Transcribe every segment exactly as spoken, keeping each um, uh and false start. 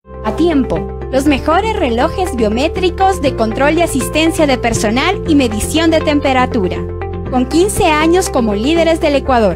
A tiempo, los mejores relojes biométricos de control y asistencia de personal y medición de temperatura, con quince años como líderes del Ecuador.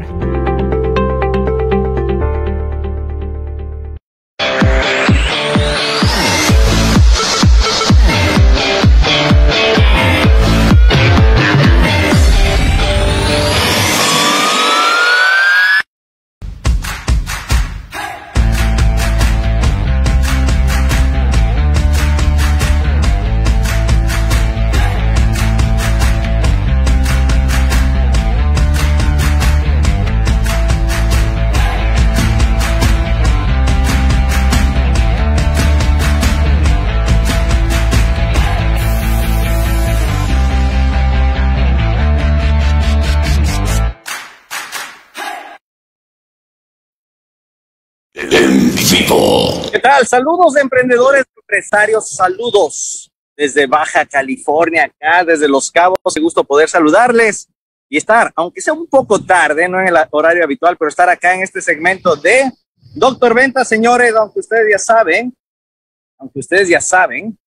¿Qué tal? Saludos de emprendedores, empresarios, saludos desde Baja California, acá desde Los Cabos. Qué gusto poder saludarles y estar, aunque sea un poco tarde, no en el horario habitual, pero estar acá en este segmento de Doctor Ventas, señores. Aunque ustedes ya saben, aunque ustedes ya saben,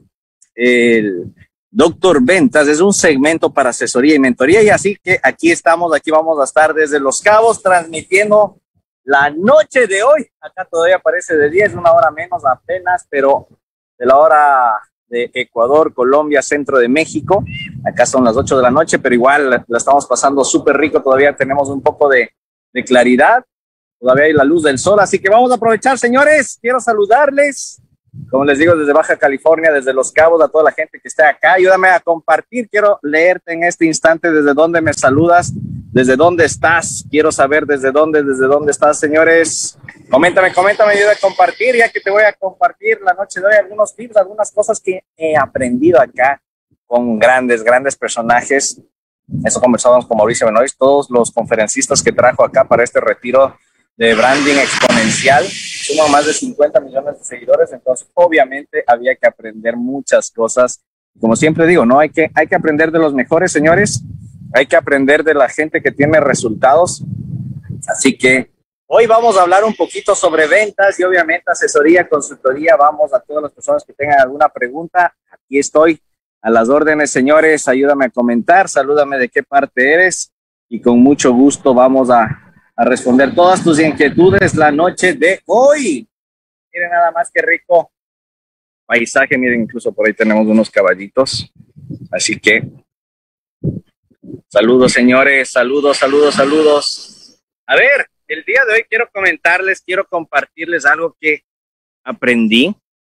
el Doctor Ventas es un segmento para asesoría y mentoría, y así que aquí estamos, aquí vamos a estar desde Los Cabos transmitiendo la noche de hoy. Acá todavía parece de diez, una hora menos apenas, pero de la hora de Ecuador, Colombia, centro de México. Acá son las ocho de la noche, pero igual la, la estamos pasando súper rico. Todavía tenemos un poco de, de claridad. Todavía hay la luz del sol, así que vamos a aprovechar, señores. Quiero saludarles, como les digo, desde Baja California, desde Los Cabos, a toda la gente que está acá. Ayúdame a compartir. Quiero leerte en este instante desde dónde me saludas. ¿Desde dónde estás? Quiero saber desde dónde, desde dónde estás, señores. Coméntame, coméntame, ayuda a compartir, ya que te voy a compartir la noche de hoy algunos tips, algunas cosas que he aprendido acá con grandes, grandes personajes. Eso conversamos con Mauricio Benoist, todos los conferencistas que trajo acá para este retiro de branding exponencial. Suman más de cincuenta millones de seguidores, entonces obviamente había que aprender muchas cosas. Como siempre digo, ¿no? Hay que, hay que aprender de los mejores, señores. Hay que aprender de la gente que tiene resultados. Así que hoy vamos a hablar un poquito sobre ventas y obviamente asesoría, consultoría. Vamos a todas las personas que tengan alguna pregunta. Aquí estoy a las órdenes, señores. Ayúdame a comentar, salúdame de qué parte eres y con mucho gusto vamos a, a responder todas tus inquietudes la noche de hoy. Miren nada más que rico paisaje. Miren, incluso por ahí tenemos unos caballitos. Así que saludos, señores, saludos, saludos, saludos. A ver, el día de hoy quiero comentarles, quiero compartirles algo que aprendí,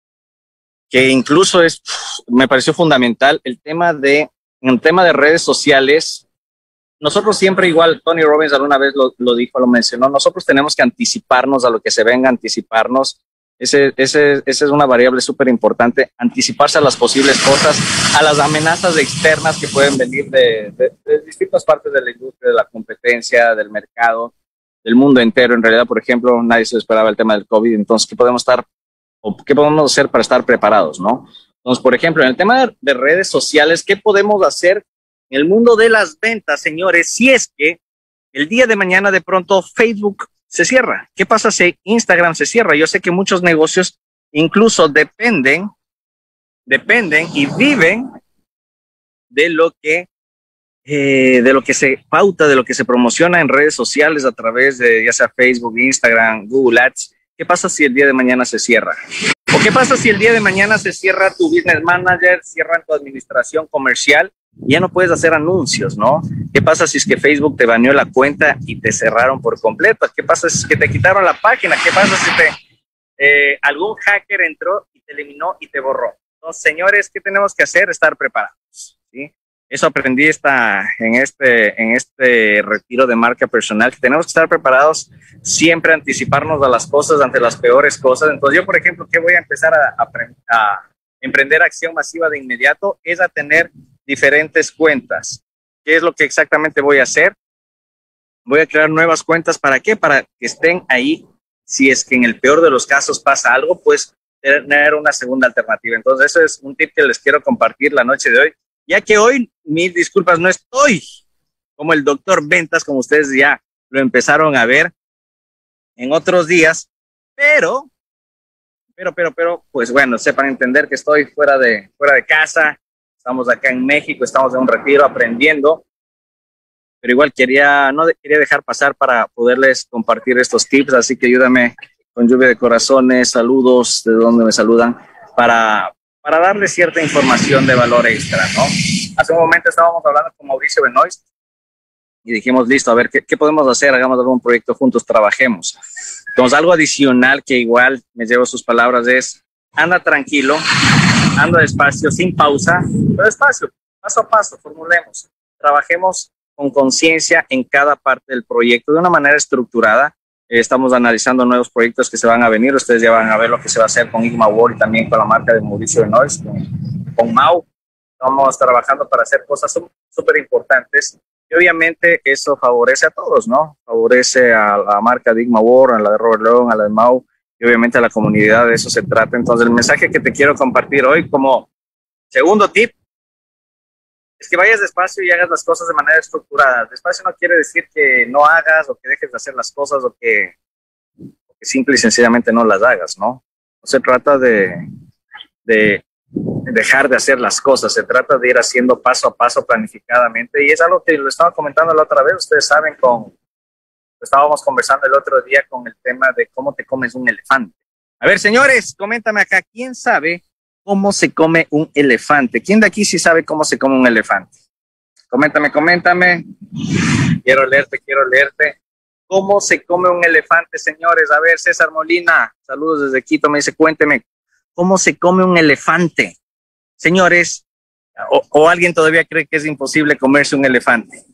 que incluso es, me pareció fundamental, el tema de, el tema de redes sociales. Nosotros siempre, igual, Tony Robbins alguna vez lo, lo dijo, lo mencionó, nosotros tenemos que anticiparnos a lo que se venga, anticiparnos. Ese, ese, esa es una variable súper importante, anticiparse a las posibles cosas, a las amenazas externas que pueden venir de, de, de distintas partes de la industria, de la competencia, del mercado, del mundo entero. En realidad, por ejemplo, nadie se esperaba el tema del COVID, entonces, ¿qué podemos estar, o qué podemos hacer para estar preparados, no? Entonces, por ejemplo, en el tema de, de redes sociales, ¿qué podemos hacer en el mundo de las ventas, señores? Si es que el día de mañana de pronto Facebook se cierra. ¿Qué pasa si Instagram se cierra? Yo sé que muchos negocios incluso dependen, dependen y viven de lo que, eh, de lo que se pauta, de lo que se promociona en redes sociales a través de ya sea Facebook, Instagram, Google Ads. ¿Qué pasa si el día de mañana se cierra? ¿O qué pasa si el día de mañana se cierra tu business manager, cierran tu administración comercial? Ya no puedes hacer anuncios, ¿no? ¿Qué pasa si es que Facebook te baneó la cuenta y te cerraron por completo? ¿Qué pasa si es que te quitaron la página? ¿Qué pasa si te, eh, algún hacker entró y te eliminó y te borró? Entonces, señores, ¿qué tenemos que hacer? Estar preparados, ¿sí? Eso aprendí esta, en, este, en este retiro de marca personal, que tenemos que estar preparados, siempre anticiparnos a las cosas, ante las peores cosas. Entonces, yo, por ejemplo, ¿qué voy a empezar a, a, a emprender acción masiva de inmediato? Es a tener diferentes cuentas. ¿Qué es lo que exactamente voy a hacer? Voy a crear nuevas cuentas. ¿Para qué? Para que estén ahí. Si es que en el peor de los casos pasa algo, pues tener una segunda alternativa. Entonces, eso es un tip que les quiero compartir la noche de hoy, ya que hoy, mil disculpas, no estoy como el doctor Ventas, como ustedes ya lo empezaron a ver en otros días, pero pero, pero, pero, pues bueno, sepan entender que estoy fuera de, fuera de casa, estamos acá en México, estamos en un retiro aprendiendo, pero igual quería, no de, quería dejar pasar para poderles compartir estos tips, así que ayúdame con lluvia de corazones, saludos de donde me saludan, para, para darles cierta información de valor extra, ¿no? Hace un momento estábamos hablando con Mauricio Benoist y dijimos, listo, a ver, ¿qué, qué podemos hacer? Hagamos algún proyecto juntos, trabajemos. Entonces, algo adicional que igual me llevo sus palabras es, anda tranquilo, anda despacio, sin pausa, pero despacio, paso a paso, formulemos, trabajemos con conciencia en cada parte del proyecto de una manera estructurada. Eh, estamos analizando nuevos proyectos que se van a venir. Ustedes ya van a ver lo que se va a hacer con Igma World y también con la marca de Mauricio Benoist, con, con Mau. Estamos trabajando para hacer cosas súper importantes y obviamente eso favorece a todos, ¿no? Favorece a la marca de Igma World, a la de Robert León, a la de Mau y obviamente a la comunidad. De eso se trata. Entonces, el mensaje que te quiero compartir hoy como segundo tip es que vayas despacio y hagas las cosas de manera estructurada. Despacio no quiere decir que no hagas o que dejes de hacer las cosas o que, o que simple y sencillamente no las hagas, ¿no? No se trata de, de dejar de hacer las cosas, se trata de ir haciendo paso a paso planificadamente y es algo que lo estaba comentando la otra vez, ustedes saben, con, estábamos conversando el otro día con el tema de cómo te comes un elefante. A ver, señores, coméntame acá, ¿quién sabe cómo se come un elefante? ¿Quién de aquí sí sabe cómo se come un elefante? Coméntame, coméntame. Quiero leerte, quiero leerte. ¿Cómo se come un elefante, señores? A ver, César Molina, saludos desde Quito, me dice, cuénteme, ¿cómo se come un elefante? Señores, o, o alguien todavía cree que es imposible comerse un elefante.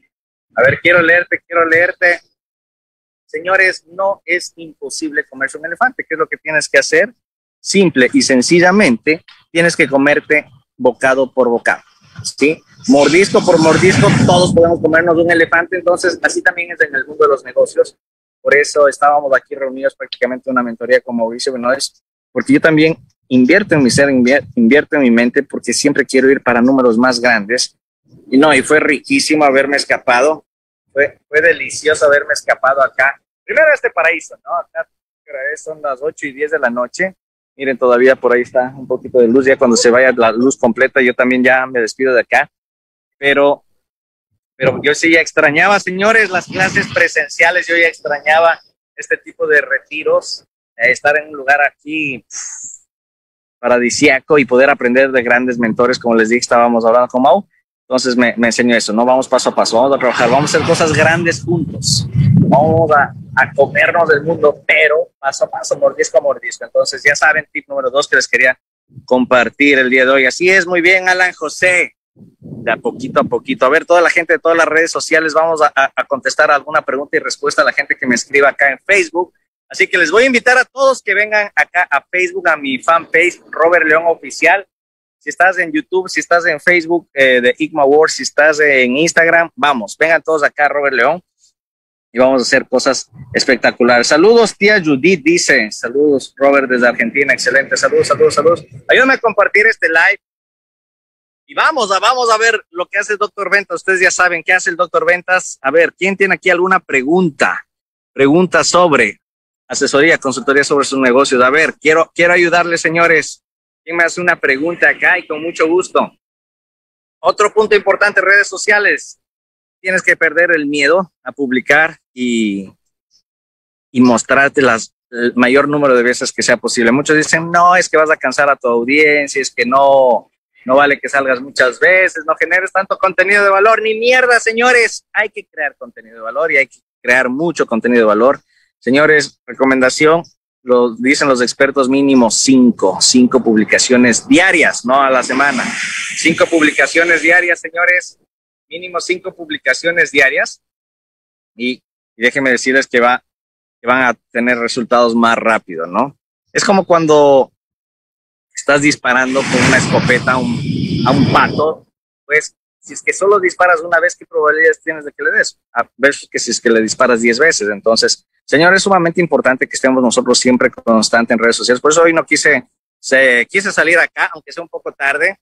A ver, quiero leerte, quiero leerte. Señores, no es imposible comerse un elefante. ¿Qué es lo que tienes que hacer? Simple y sencillamente tienes que comerte bocado por bocado, ¿sí? Mordisco por mordisco, todos podemos comernos un elefante. Entonces, así también es en el mundo de los negocios. Por eso estábamos aquí reunidos prácticamente en una mentoría con Mauricio Benoist, porque yo también invierto en mi ser, invierto en mi mente, porque siempre quiero ir para números más grandes. Y no, y fue riquísimo haberme escapado, fue, fue delicioso haberme escapado acá. Primero a este paraíso, ¿no? Acá son las ocho y diez de la noche. Miren, todavía por ahí está un poquito de luz. Ya cuando se vaya la luz completa, yo también ya me despido de acá. Pero, pero yo sí ya extrañaba, señores, las clases presenciales. Yo ya extrañaba este tipo de retiros, eh, estar en un lugar aquí pff, paradisíaco y poder aprender de grandes mentores. Como les dije, estábamos hablando con Mau. Entonces me, me enseñó eso, ¿no? Vamos paso a paso, vamos a trabajar, vamos a hacer cosas grandes juntos. Vamos a, a comernos del mundo, pero paso a paso, mordisco a mordisco. Entonces, ya saben, tip número dos que les quería compartir el día de hoy. Así es, muy bien, Alan José. De a poquito a poquito. A ver, toda la gente de todas las redes sociales, vamos a, a, a contestar alguna pregunta y respuesta a la gente que me escriba acá en Facebook. Así que les voy a invitar a todos que vengan acá a Facebook, a mi fanpage, Robert León Oficial. Si estás en YouTube, si estás en Facebook eh, de Igma World, si estás en Instagram, vamos, vengan todos acá, Robert León. Y vamos a hacer cosas espectaculares. Saludos, tía Judith, dice. Saludos, Robert, desde Argentina. Excelente. Saludos, saludos, saludos. Ayúdame a compartir este live. Y vamos a, vamos a ver lo que hace el doctor Ventas. Ustedes ya saben qué hace el doctor Ventas. A ver, ¿quién tiene aquí alguna pregunta? Pregunta sobre asesoría, consultoría sobre sus negocios. A ver, quiero, quiero ayudarles, señores. ¿Quién me hace una pregunta acá? Y con mucho gusto. Otro punto importante, redes sociales. Tienes que perder el miedo a publicar y, y mostrarte las, el mayor número de veces que sea posible. Muchos dicen, no, es que vas a cansar a tu audiencia, es que no, no vale que salgas muchas veces, no generes tanto contenido de valor, ni mierda, señores. Hay que crear contenido de valor y hay que crear mucho contenido de valor. Señores, recomendación, lo dicen los expertos, mínimo cinco, cinco publicaciones diarias, no a la semana. Cinco publicaciones diarias, señores. Mínimo cinco publicaciones diarias y, y déjenme decirles que, va, que van a tener resultados más rápido, ¿no? Es como cuando estás disparando con una escopeta a un, a un pato, pues si es que solo disparas una vez, ¿qué probabilidades tienes de que le des? A ver que si es que le disparas diez veces. Entonces, señores, es sumamente importante que estemos nosotros siempre constantes en redes sociales. Por eso hoy no quise, se, quise salir acá, aunque sea un poco tarde,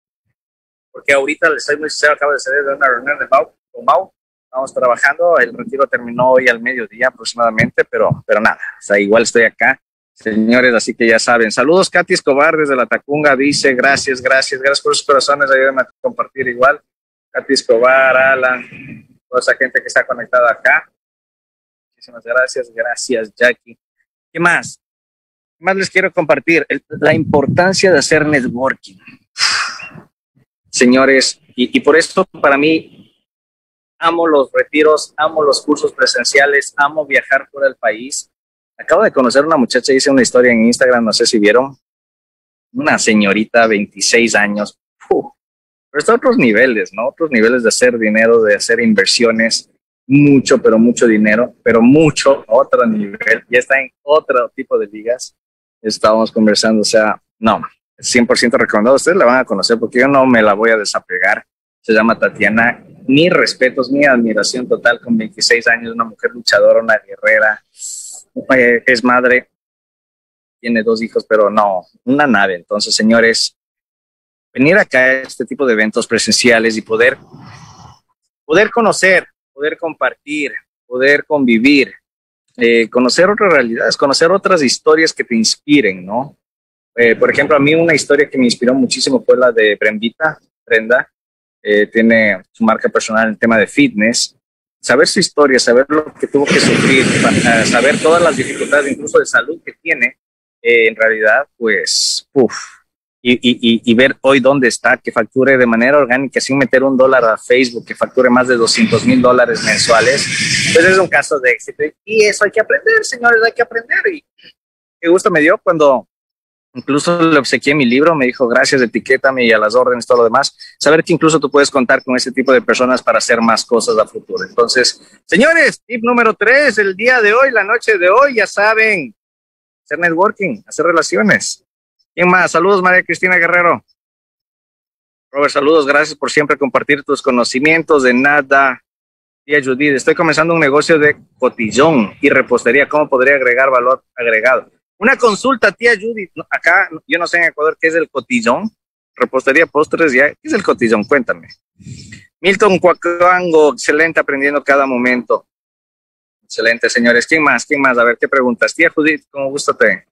porque ahorita, les estoy muy sincero, acabo de salir de una reunión de Mau, con Mau, estamos trabajando, el retiro terminó hoy al mediodía aproximadamente, pero, pero nada, o sea, igual estoy acá Señores, así que ya saben. Saludos, Katy Escobar desde la Tacunga, dice, gracias, gracias, gracias por sus corazones, ayúdenme a compartir igual. Katy Escobar, Alan, toda esa gente que está conectada acá. Muchísimas gracias, gracias, Jackie. ¿Qué más? ¿Qué más les quiero compartir? El, la importancia de hacer networking. Señores, y, y por esto para mí, amo los retiros, amo los cursos presenciales, amo viajar fuera del país. Acabo de conocer una muchacha, hice una historia en Instagram, no sé si vieron, una señorita, veintiséis años, ¡puf! Pero está a otros niveles, ¿no? Otros niveles de hacer dinero, de hacer inversiones, mucho, pero mucho dinero, pero mucho, otro nivel, ya está en otro tipo de ligas. Estábamos conversando, o sea, no, cien por ciento recomendado, ustedes la van a conocer porque yo no me la voy a desapegar. Se llama Tatiana, mis respetos, mi admiración total, con veintiséis años, una mujer luchadora, una guerrera. Es madre, tiene dos hijos, pero no, una nave. Entonces, señores, venir acá a este tipo de eventos presenciales y poder, poder conocer, poder compartir, poder convivir, eh, conocer otras realidades, conocer otras historias que te inspiren, ¿no? Eh, por ejemplo, a mí una historia que me inspiró muchísimo fue la de Brendita, Brenda, eh, tiene su marca personal en el tema de fitness. Saber su historia, saber lo que tuvo que sufrir, saber todas las dificultades, incluso de salud que tiene, eh, en realidad, pues, uff, y, y, y ver hoy dónde está, que facture de manera orgánica, sin meter un dólar a Facebook, que facture más de doscientos mil dólares mensuales, pues es un caso de éxito. Y eso hay que aprender, señores, hay que aprender. Y qué gusto me dio cuando incluso le obsequié mi libro, me dijo, gracias, etiquétame y a las órdenes, todo lo demás. Saber que incluso tú puedes contar con ese tipo de personas para hacer más cosas a futuro. Entonces, señores, tip número tres, el día de hoy, la noche de hoy, ya saben, hacer networking, hacer relaciones. ¿Quién más? Saludos, María Cristina Guerrero. Robert, saludos, gracias por siempre compartir tus conocimientos. De nada. Tía Judith, estoy comenzando un negocio de cotillón y repostería. ¿Cómo podría agregar valor agregado? Una consulta, tía Judith. Acá, yo no sé en Ecuador qué es el cotillón. Repostería, postres, ya. ¿Qué es el cotillón? Cuéntame. Milton Cuacango, excelente, aprendiendo cada momento. Excelente, señores. ¿Quién más? ¿Quién más? A ver, ¿qué preguntas? Tía Judith, con gusto te...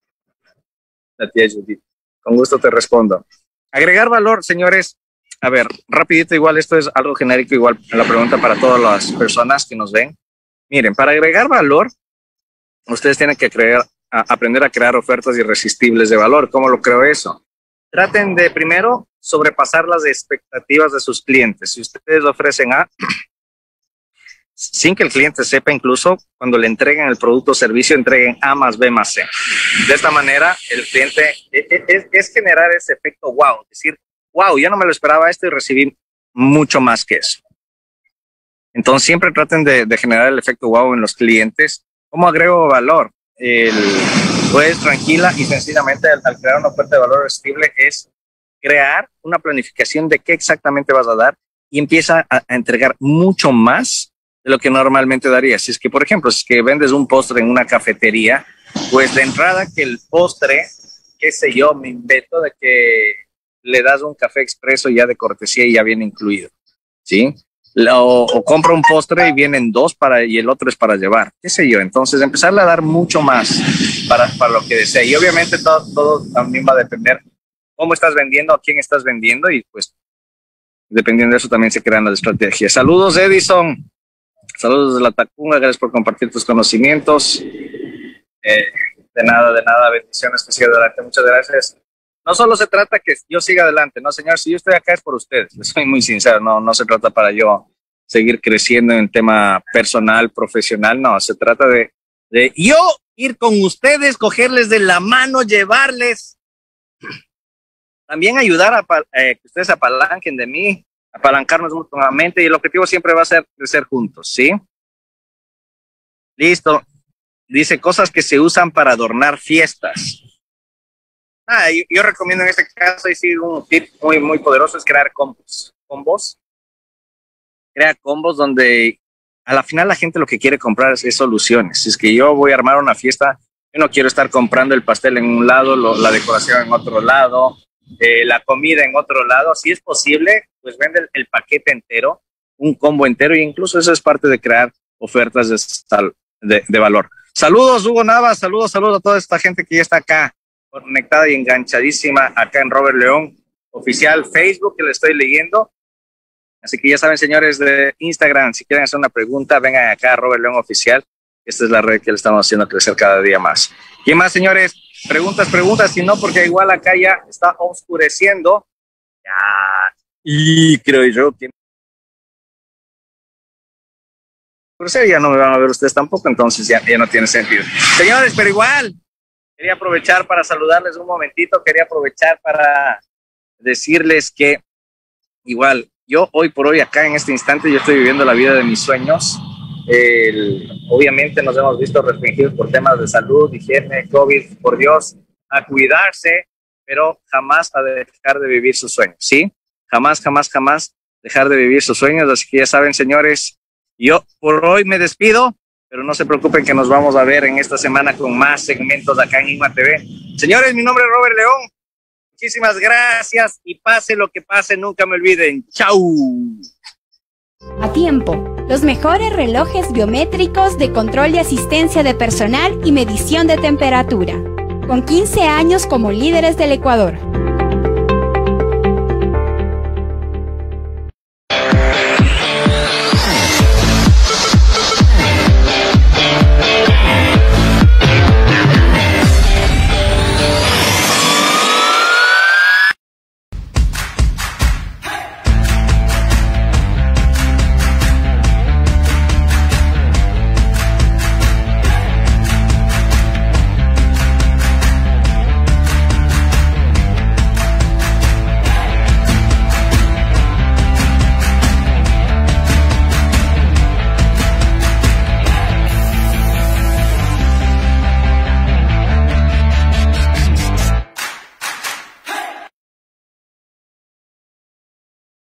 La tía Judith, con gusto te respondo. Agregar valor, señores. A ver, rapidito, igual esto es algo genérico, igual la pregunta para todas las personas que nos ven. Miren, para agregar valor, ustedes tienen que crear, a aprender a crear ofertas irresistibles de valor. ¿Cómo lo creo eso? Traten de primero sobrepasar las expectativas de sus clientes. Si ustedes ofrecen A, sin que el cliente sepa, incluso cuando le entreguen el producto o servicio, entreguen A más B más C. De esta manera, el cliente es, es, es generar ese efecto wow, es decir, wow, yo no me lo esperaba esto y recibí mucho más que eso. Entonces, siempre traten de, de generar el efecto wow en los clientes. ¿Cómo agrego valor? El, pues tranquila y sencillamente al, al crear una oferta de valor irresistible es crear una planificación de qué exactamente vas a dar y empieza a, a entregar mucho más de lo que normalmente darías. Si es que, por ejemplo, si es que vendes un postre en una cafetería, pues de entrada que el postre, qué sé yo, me invento de que le das un café expreso ya de cortesía y ya viene incluido, ¿sí? O, o compra un postre y vienen dos para, y el otro es para llevar, qué sé yo. Entonces, empezarle a dar mucho más para, para lo que desea. Y obviamente todo, todo también va a depender cómo estás vendiendo, a quién estás vendiendo y pues dependiendo de eso también se crean las estrategias. Saludos, Edison. Saludos desde la Tacunga, gracias por compartir tus conocimientos. Eh, de nada, de nada, bendiciones, que siga adelante, muchas gracias. No solo se trata que yo siga adelante, no señor, si yo estoy acá es por ustedes, les soy muy sincero, no, no se trata para yo seguir creciendo en el tema personal, profesional, no, se trata de, de yo ir con ustedes, cogerles de la mano, llevarles, también ayudar a eh, que ustedes apalanquen de mí, apalancarnos mutuamente y el objetivo siempre va a ser crecer juntos, ¿sí? Listo. Dice cosas que se usan para adornar fiestas. Ah, yo, yo recomiendo en este caso, y sí, un tip muy, muy poderoso es crear combos. Combos. Crea combos donde a la final la gente lo que quiere comprar es, es soluciones. Si es que yo voy a armar una fiesta, yo no quiero estar comprando el pastel en un lado, lo, la decoración en otro lado, eh, la comida en otro lado. Si es posible, pues vende el, el paquete entero, un combo entero, e incluso eso es parte de crear ofertas de, de, de valor. Saludos, Hugo Navas, saludos, saludos a toda esta gente que ya está acá, conectada y enganchadísima acá en Robert León Oficial Facebook, que le estoy leyendo. Así que ya saben, señores de Instagram, si quieren hacer una pregunta, vengan acá a Robert León Oficial. Esta es la red que le estamos haciendo crecer cada día más. ¿Quién más, señores? Preguntas, preguntas, si no, porque igual acá ya está oscureciendo. Ya, y creo yo que ya no me van a ver ustedes tampoco, entonces ya, ya no tiene sentido. Señores, pero igual, quería aprovechar para saludarles un momentito, quería aprovechar para decirles que igual, yo hoy por hoy acá en este instante yo estoy viviendo la vida de mis sueños. El, obviamente nos hemos visto restringidos por temas de salud, higiene, COVID, por Dios, a cuidarse, pero jamás a dejar de vivir sus sueños, ¿sí? Jamás, jamás, jamás dejar de vivir sus sueños. Así que ya saben, señores, yo por hoy me despido, pero no se preocupen que nos vamos a ver en esta semana con más segmentos acá en Inma T V. Señores, mi nombre es Robert León. Muchísimas gracias y pase lo que pase, nunca me olviden. ¡Chau! A tiempo, los mejores relojes biométricos de control y asistencia de personal y medición de temperatura. Con quince años como líderes del Ecuador.